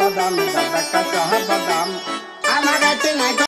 বাদাম, এটা একটা শহর বাদাম। আমার কাছে নাই